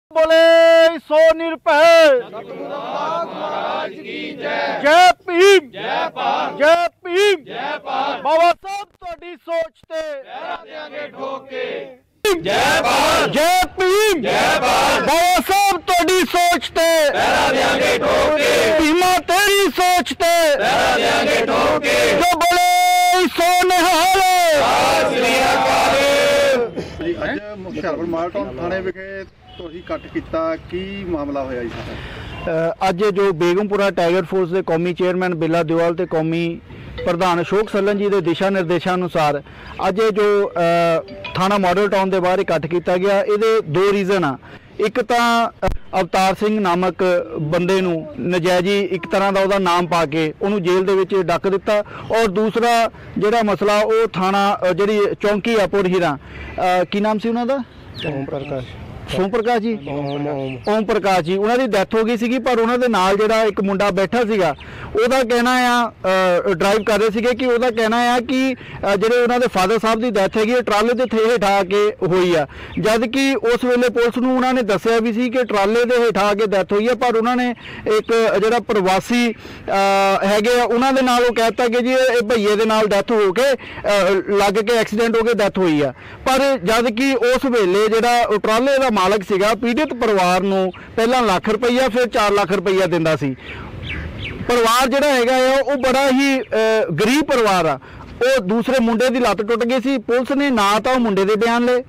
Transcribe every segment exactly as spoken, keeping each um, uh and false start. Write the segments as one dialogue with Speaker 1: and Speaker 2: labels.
Speaker 1: बोले सो निरभय जय भीम जय भीम बाबा साहब तुहाडी सोच ते जय भारत जय भीम जय भारत बाबा साहब तुहाडी सोच ते भीमा तेरी सोच ते जो बोले सो निहाल।
Speaker 2: ਅੱਜ ਹੁਸ਼ਿਆਰਪੁਰ ਮਾਲਟਾਊਨ थाने विखे ਤੁਸੀਂ ਕੱਟ ਕੀਤਾ ਕੀ ਮਾਮਲਾ ਹੋਇਆ ਜੀ ਸਾਰਾ?
Speaker 1: ਅੱਜ ਜੋ ਬੇਗਮਪੁਰਾ ਟਾਈਗਰ ਫੋਰਸ ਦੇ ਕੌਮੀ ਚੇਅਰਮੈਨ ਬਿੱਲਾ ਦਿਵਾਲ ਤੇ ਕੌਮੀ ਪ੍ਰਧਾਨ ਅਸ਼ੋਕ ਸੱਲਨ ਜੀ ਦੇ ਦਿਸ਼ਾ ਨਿਰਦੇਸ਼ਾਂ ਅਨੁਸਾਰ ਅੱਜ ਇਹ ਜੋ ਥਾਣਾ ਮਾਡਲ ਟਾਊਨ ਦੇ ਬਾਹਰ ਇਕੱਠ ਕੀਤਾ ਗਿਆ, ਇਹਦੇ ਦੋ ਰੀਜ਼ਨ ਆ। ਇੱਕ ਤਾਂ ਅਵਤਾਰ ਸਿੰਘ ਨਾਮਕ ਬੰਦੇ ਨੂੰ ਨਜਾਇਜ਼ੀ ਇੱਕ ਤਰ੍ਹਾਂ ਦਾ ਉਹਦਾ ਨਾਮ ਪਾ ਕੇ ਉਹਨੂੰ ਜੇਲ੍ਹ ਦੇ ਵਿੱਚ ਡੱਕ ਦਿੱਤਾ, ਔਰ ਦੂਸਰਾ ਜਿਹੜਾ ਮਸਲਾ ਉਹ ਥਾਣਾ ਜਿਹੜੀ ਚੌਂਕੀ ਆ ਪੁਰ ਹੀਰਾ, ਕੀ ਨਾਮ ਸੀ ਉਹਨਾਂ ਦਾ? ਓਮ ਪ੍ਰਕਾਸ਼ ਸੋਮ ਪ੍ਰਕਾਸ਼ ਜੀ ਓਮ ਪ੍ਰਕਾਸ਼ ਜੀ ਉਹਨਾਂ ਦੀ ਡੈਥ ਹੋ ਗਈ ਸੀਗੀ। ਪਰ ਉਹਨਾਂ ਦੇ ਨਾਲ ਜਿਹੜਾ ਇੱਕ ਮੁੰਡਾ ਬੈਠਾ ਸੀਗਾ ਉਹਦਾ ਕਹਿਣਾ ਆ, ਡਰਾਈਵ ਕਰ ਰਹੇ ਸੀਗੇ, ਕਿ ਉਹਦਾ ਕਹਿਣਾ ਆ ਕਿ ਜਿਹੜੇ ਉਹਨਾਂ ਦੇ ਫਾਦਰ ਸਾਹਿਬ ਦੀ ਡੈਥ ਹੈਗੀ ਟਰਾਲੇ ਦੇ ਥੇ ਹੇਠਾਂ ਆ ਕੇ ਹੋਈ ਆ, ਜਦ ਕਿ ਉਸ ਵੇਲੇ ਪੁਲਿਸ ਨੂੰ ਉਹਨਾਂ ਨੇ ਦੱਸਿਆ ਵੀ ਸੀ ਕਿ ਟਰਾਲੇ ਦੇ ਹੇਠਾਂ ਆ ਕੇ ਡੈਥ ਹੋਈ ਆ। ਪਰ ਉਹਨਾਂ ਨੇ ਇੱਕ ਜਿਹੜਾ ਪ੍ਰਵਾਸੀ ਹੈਗੇ ਆ ਉਹਨਾਂ ਦੇ ਨਾਲ ਉਹ ਕਹਿ ਦਿੱਤਾ ਕਿ ਜੀ ਇਹ ਭਈਏ ਦੇ ਨਾਲ ਡੈਥ ਹੋ ਕੇ ਲੱਗ ਕੇ ਐਕਸੀਡੈਂਟ ਹੋ ਕੇ ਡੈਥ ਹੋਈ ਆ। ਪਰ ਜਦ ਕਿ ਉਸ ਵੇਲੇ ਜਿਹੜਾ ਉਹ ਟਰਾਲੇ ਦਾ ਮਾਲਕ ਸੀਗਾ ਪੀੜਿਤ ਪਰਿਵਾਰ ਨੂੰ ਪਹਿਲਾਂ ਲੱਖ ਰੁਪਈਆ ਫਿਰ ਚਾਰ ਲੱਖ ਰੁਪਈਆ ਦਿੰਦਾ ਸੀ। ਪਰਿਵਾਰ ਜਿਹੜਾ ਹੈਗਾ ਆ ਉਹ ਬੜਾ ਹੀ ਗਰੀਬ ਪਰਿਵਾਰ ਆ। ਉਹ ਦੂਸਰੇ ਮੁੰਡੇ ਦੀ ਲੱਤ ਟੁੱਟ ਗਈ ਸੀ, ਪੁਲਿਸ ਨੇ ਨਾ ਤਾਂ ਉਹ ਮੁੰਡੇ ਦੇ ਬਿਆਨ ਲਏ,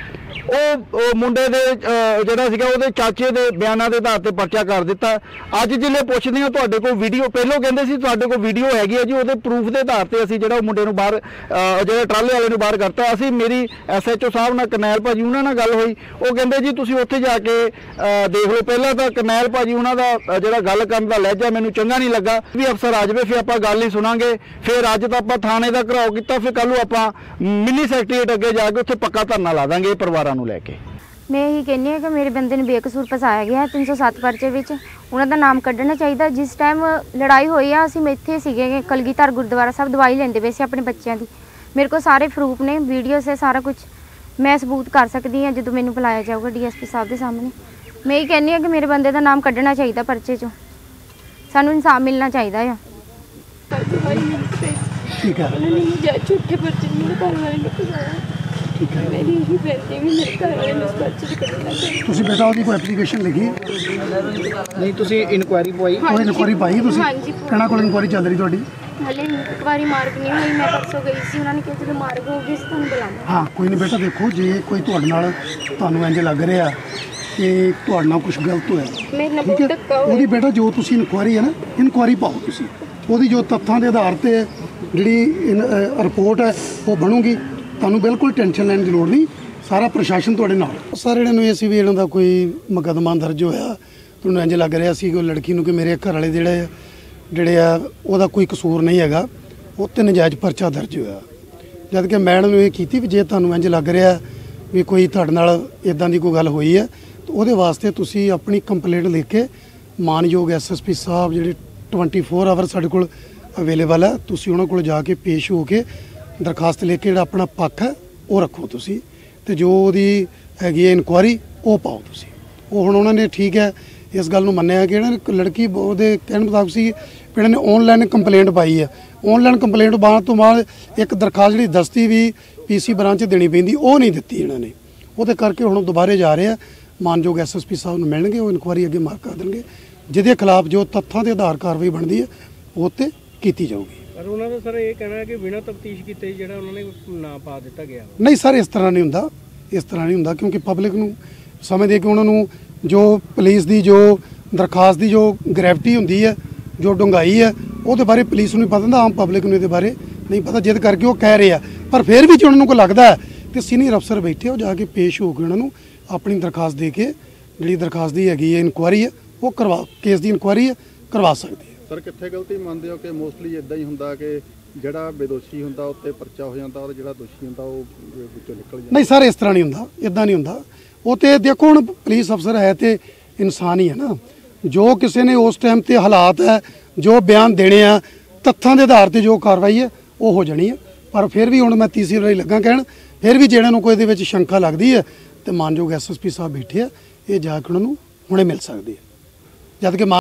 Speaker 1: ਉਹ ਮੁੰਡੇ ਦੇ ਜਿਹੜਾ ਸੀਗਾ ਉਹਦੇ ਚਾਚੇ ਦੇ ਬਿਆਨਾਂ ਦੇ ਆਧਾਰ ਤੇ ਪਰਚਾ ਕਰ ਦਿੱਤਾ। ਅੱਜ ਜਿਲੇ ਪੁੱਛਦੇ ਹਾਂ ਤੁਹਾਡੇ ਕੋਲ ਵੀਡੀਓ, ਪਹਿਲਾਂ ਕਹਿੰਦੇ ਸੀ ਤੁਹਾਡੇ ਕੋਲ ਵੀਡੀਓ ਹੈਗੀ ਹੈ ਜੀ, ਉਹਦੇ ਪ੍ਰੂਫ ਦੇ ਆਧਾਰ ਤੇ ਅਸੀਂ ਜਿਹੜਾ ਉਹ ਮੁੰਡੇ ਨੂੰ ਬਾਹਰ ਜਿਹੜਾ ਟਰਾਲੇ ਵਾਲੇ ਨੂੰ ਬਾਹਰ ਕਰਤਾ। ਅਸੀਂ ਮੇਰੀ ਐਸ ਐਚ ਓ ਸਾਹਿਬ ਨਾਲ ਕਰਨੈਲ ਭਾਜੀ ਉਹਨਾਂ ਨਾਲ ਗੱਲ ਹੋਈ, ਉਹ ਕਹਿੰਦੇ ਜੀ ਤੁਸੀਂ ਉੱਥੇ ਜਾ ਕੇ ਦੇਖ ਲਓ। ਪਹਿਲਾਂ ਤਾਂ ਕਰਨੈਲ ਭਾਜੀ ਉਹਨਾਂ ਦਾ ਜਿਹੜਾ ਗੱਲ ਕਰਨ ਦਾ ਲਹਿਜਾ ਮੈਨੂੰ ਚੰਗਾ ਨਹੀਂ ਲੱਗਾ ਵੀ ਅਫਸਰ ਆ ਜਾਵੇ ਫਿਰ ਆਪਾਂ ਗੱਲ ਹੀ ਸੁਣਾਂਗੇ। ਫਿਰ ਅੱਜ ਤਾਂ ਆਪਾਂ ਥਾਣੇ ਦਾ ਘਰਾਓ ਕੀਤਾ, ਫਿਰ ਕੱਲ੍ਹ ਨੂੰ ਆਪਾਂ ਮਿੰਨੀ ਸੈਕਟਰੀਏਟ ਅੱਗੇ ਜਾ ਕੇ ਉੱਥੇ ਪੱਕਾ ਧਰਨਾ ਲਾ ਦਾਂਗੇ ਪਰਿਵਾਰਾਂ ਨੂੰ ਲੈ ਕੇ।
Speaker 3: मैं यही कहनी है कि मेरे बंदे ने बेकसूर फसाया गया है तीन सौ सत्त परचे विच, उन्हां दा नाम कढ़ना चाहिए। जिस टाइम लड़ाई हुई है असीं इत्थे सीगे कलगीधर गुरुद्वारा साहब दवाई लैंदे पए सी अपने बच्चों की। मेरे को सारे प्रूफ ने, वीडियो से सारा कुछ मैं सबूत कर सकती हाँ जो मैनूं बुलाया जाऊगा डी एस पी साहब के सामने। मैं यही कहनी है कि मेरे बंदे का नाम कढ़ना चाहिए परचे चों, सानूं इंसाफ मिलना चाहिए है।
Speaker 4: ठीक है झूठे परचे मेरे घर वाले ने फसाया। मेरी ही बेटी भी मेरे घर वाले ने इस पर्चे च कढ़ना चाहिए।
Speaker 5: ਤੁਸੀਂ ਬੇਟਾ ਉਹਦੀ ਕੋਈ ਐਪਲੀਕੇਸ਼ਨ ਲਿਖੀ?
Speaker 1: ਨਹੀਂ ਤੁਸੀਂ ਇਨਕੁਆਇਰੀ ਪਵਾਈ?
Speaker 5: ਕੋਈ ਇਨਕੁਆਇਰੀ ਪਾਈ ਤੁਸੀਂ?
Speaker 4: ਹਾਂਜੀ
Speaker 5: ਕਿਹਨਾਂ ਕੋਲ ਇਨਕੁਆਇਰੀ ਚੱਲ ਰਹੀ ਤੁਹਾਡੀ?
Speaker 4: हले एक बारी मार्ग नहीं हुई, मैं परसों गई सी, उन्होंने कहा जो मार्ग होगी ਤੁਹਾਨੂੰ ਬੁਲਾਵਾਂਗੇ।
Speaker 5: ਹਾਂ ਕੋਈ ਨਹੀਂ ਬੇਟਾ, ਦੇਖੋ ਜੇ ਕੋਈ ਤੁਹਾਡੇ ਨਾਲ ਤੁਹਾਨੂੰ ਇੰਜ ਲੱਗ ਰਿਹਾ ਕਿ ਤੁਹਾਡੇ ਨਾਲ ਕੁਝ ਗਲਤ ਹੋਇਆ,
Speaker 4: ਮੇਰੇ ਨਾਲ
Speaker 5: ਠੀਕ
Speaker 4: ਬਹੁਤ
Speaker 5: ਹੈ,
Speaker 4: ਧੱਕਾ ਹੋਇਆ।
Speaker 5: ਉਹਦੀ ਬੇਟਾ ਜੋ ਤੁਸੀਂ ਇਨਕੁਆਇਰੀ ਹੈ ਨਾ, ਇਨਕੁਆਇਰੀ ਪਾਓ ਤੁਸੀਂ, ਉਹਦੀ ਜੋ ਤੱਥਾਂ ਦੇ ਆਧਾਰ ਤੇ ਜਿਹੜੀ ਰਿਪੋਰਟ ਹੈ ਉਹ ਬਣੂਗੀ। ਤੁਹਾਨੂੰ ਬਿਲਕੁਲ ਟੈਨਸ਼ਨ ਲੈਣ ਦੀ ਲੋੜ ਨਹੀਂ, ਸਾਰਾ ਪ੍ਰਸ਼ਾਸਨ ਤੁਹਾਡੇ ਨਾਲ। ਸਾਰੇ ਇਹਨਾਂ ਨੂੰ ਇਹ ਸੀ ਵੀ ਇਹਨਾਂ ਦਾ ਕੋਈ ਮੁਕੱਦਮਾ ਦਰਜ ਹੋਇਆ, ਤੁਹਾਨੂੰ ਇੰਜ ਲੱਗ ਰਿਹਾ ਸੀ ਕਿ ਲੜਕੀ ਨੂੰ ਕਿ ਮੇਰੇ ਘਰ ਵਾਲੇ ਜਿਹੜੇ ਜਿਹੜੇ ਆ ਉਹਦਾ ਕੋਈ ਕਸੂਰ ਨਹੀਂ ਹੈਗਾ, ਉਹ 'ਤੇ ਨਜਾਇਜ਼ ਪਰਚਾ ਦਰਜ ਹੋਇਆ। ਜਦ ਕਿ ਮੈਡਮ ਨੂੰ ਇਹ ਕੀਤੀ ਵੀ ਜੇ ਤੁਹਾਨੂੰ ਇੰਜ ਲੱਗ ਰਿਹਾ ਵੀ ਕੋਈ ਤੁਹਾਡੇ ਨਾਲ ਇੱਦਾਂ ਦੀ ਕੋਈ ਗੱਲ ਹੋਈ ਹੈ ਤਾਂ ਉਹਦੇ ਵਾਸਤੇ ਤੁਸੀਂ ਆਪਣੀ ਕੰਪਲੇਂਟ ਲਿਖ ਕੇ ਮਾਨਯੋਗ ਐਸ ਐਸ ਪੀ ਸਾਹਿਬ ਜਿਹੜੇ ਟਵੈਂਟੀ ਫੋਰ ਆਵਰ ਸਾਡੇ ਕੋਲ ਅਵੇਲੇਬਲ ਹੈ, ਤੁਸੀਂ ਉਹਨਾਂ ਕੋਲ ਜਾ ਕੇ ਪੇਸ਼ ਹੋ ਕੇ ਦਰਖਾਸਤ ਲੈ ਕੇ ਜਿਹੜਾ ਆਪਣਾ ਪੱਖ ਹੈ ਉਹ ਰੱਖੋ ਤੁਸੀਂ, ਤੇ ਜੋ ਉਹਦੀ ਹੈਗੀ ਹੈ ਇਨਕੁਆਇਰੀ ਉਹ ਪਾਓ ਤੁਸੀਂ। ਉਹ ਹੁਣ ਉਹਨਾਂ ਨੇ ਠੀਕ ਹੈ ਇਸ ਗੱਲ ਨੂੰ ਮੰਨਿਆ ਕਿ ਇਹਨਾਂ ਨੇ ਲੜਕੀ ਉਹਦੇ ਕਹਿਣ ਮੁਤਾਬਕ ਸੀ ਇਹਨਾਂ ਨੇ ਔਨਲਾਈਨ ਕੰਪਲੇਂਟ ਪਾਈ ਹੈ। ਔਨਲਾਈਨ ਕੰਪਲੇਂਟ ਪਾਉਣ ਤੋਂ ਬਾਅਦ ਇੱਕ ਦਰਖਾਸਤ ਜਿਹੜੀ ਦਸਤੀ ਵੀ ਪੀ ਸੀ ਬ੍ਰਾਂਚ 'ਚ ਦੇਣੀ ਪੈਂਦੀ ਉਹ ਨਹੀਂ ਦਿੱਤੀ ਇਹਨਾਂ ਨੇ, ਉਹਦੇ ਕਰਕੇ ਹੁਣ ਦੁਬਾਰੇ ਜਾ ਰਹੇ ਆ ਮਾਨਯੋਗ ਐਸ ਐਸ ਪੀ ਸਾਹਿਬ ਨੂੰ ਮਿਲਣਗੇ, ਉਹ ਇਨਕੁਆਇਰੀ ਅੱਗੇ ਮਾਰਕ ਕਰ ਦੇਣਗੇ, ਜਿਹਦੇ ਖਿਲਾਫ ਜੋ ਤੱਥਾਂ ਦੇ ਆਧਾਰ ਕਾਰਵਾਈ ਬਣਦੀ ਹੈ ਉਹ 'ਤੇ ਕੀਤੀ ਜਾਊਗੀ।
Speaker 6: ਪਰ ਉਹਨਾਂ ਦਾ ਸਰ ਇਹ ਕਹਿਣਾ ਹੈ ਕਿ ਬਿਨਾਂ ਤਫਤੀਸ਼ ਕੀਤੇ ਜਿਹੜਾ ਉਹਨਾਂ ਨੇ ਨਾਂ ਪਾ ਦਿੱਤਾ ਗਿਆ।
Speaker 5: ਨਹੀਂ ਸਰ, ਇਸ ਤਰ੍ਹਾਂ ਨਹੀਂ ਹੁੰਦਾ, ਇਸ ਤਰ੍ਹਾਂ ਨਹੀਂ ਹੁੰਦਾ, ਕਿਉਂਕਿ ਪਬਲਿਕ ਨੂੰ ਸਮਝਦੇ ਕਿ ਉਹਨਾਂ ਨੂੰ ਜੋ ਪੁਲਿਸ ਦੀ ਜੋ ਦਰਖਾਸਤ ਦੀ ਜੋ ਗ੍ਰੈਵਿਟੀ ਹੁੰਦੀ ਹੈ, ਜੋ ਡੂੰਘਾਈ ਹੈ, ਉਹਦੇ ਬਾਰੇ ਪੁਲਿਸ ਨੂੰ ਨਹੀਂ ਪਤਾ ਹੁੰਦਾ, ਆਮ ਪਬਲਿਕ ਨੂੰ ਇਹਦੇ ਬਾਰੇ ਨਹੀਂ ਪਤਾ, ਜਿਸ ਕਰਕੇ ਉਹ ਕਹਿ ਰਹੇ ਆ। ਪਰ ਫਿਰ ਵੀ ਜੇ ਉਹਨਾਂ ਨੂੰ ਕੋਈ ਲੱਗਦਾ ਹੈ ਤੇ ਸੀਨੀਅਰ ਅਫਸਰ ਬੈਠੇ ਉਹ ਜਾ ਕੇ ਪੇਸ਼ ਹੋ ਕੇ ਉਹਨਾਂ ਨੂੰ ਆਪਣੀ ਦਰਖਾਸਤ ਦੇ ਕੇ ਜਿਹੜੀ ਦਰਖਾਸਤ ਦੀ ਹੈਗੀ ਹੈ ਇਨਕੁਆਇਰੀ ਹੈ ਉਹ ਕਰਵਾ, ਕੇਸ ਦੀ ਇਨਕੁਆਇਰੀ ਹੈ ਕਰਵਾ ਸਕਦੇ ਆ।
Speaker 2: ਸਰ ਕਿੱਥੇ ਗਲਤੀ ਮੰਨਦੇ ਹੋ ਕਿ ਮੋਸਟਲੀ ਇਦਾਂ ਹੀ ਹੁੰਦਾ ਕਿ ਜਿਹੜਾ ਬੇਦੋਸ਼ੀ ਹੁੰਦਾ ਉੱਤੇ ਪਰਚਾ ਹੋ ਜਾਂਦਾ ਔਰ ਜਿਹੜਾ ਦੋਸ਼ੀ ਹੁੰਦਾ ਉਹ ਵਿੱਚੋਂ ਨਿਕਲ ਜਾਂਦਾ?
Speaker 5: ਨਹੀਂ ਸਰ, ਇਸ ਤਰ੍ਹਾਂ ਨਹੀਂ ਹੁੰਦਾ, ਇਦਾਂ ਨਹੀਂ ਹੁੰਦਾ। ਉਹ ਤੇ ਦੇਖੋ ਹੁਣ ਪੁਲਿਸ ਅਫਸਰ ਹੈ ਤੇ ਇਨਸਾਨ ਹੀ ਹੈ ਨਾ, ਜੋ ਕਿਸੇ ਨੇ ਉਸ ਟਾਈਮ ਤੇ ਹਾਲਾਤ ਹੈ ਜੋ ਬਿਆਨ ਦੇਣੇ ਆ ਤੱਥਾਂ ਦੇ ਆਧਾਰ ਤੇ ਜੋ ਕਾਰਵਾਈ ਹੈ ਉਹ ਹੋ ਜਾਣੀ ਹੈ। ਪਰ ਫਿਰ ਵੀ ਹੁਣ ਮੈਂ ਤੀਸਰੀ ਵਾਰੀ ਲੱਗਾ ਕਹਿਣ, ਫਿਰ ਵੀ ਜਿਹੜਾ ਨੂੰ ਕੋਈ ਇਹਦੇ ਵਿੱਚ ਸ਼ੰਕਾ ਲੱਗਦੀ ਹੈ ਤੇ ਮਾਨਯੋਗ ਐਸ ਐਸ ਪੀ ਸਾਹਿਬ ਬੈਠੇ ਆ, ਇਹ ਜਾ ਕੇ ਉਹਨਾਂ ਨੂੰ ਹੁਣੇ ਮਿਲ ਸਕਦੇ ਆ, ਜਦ ਕਿ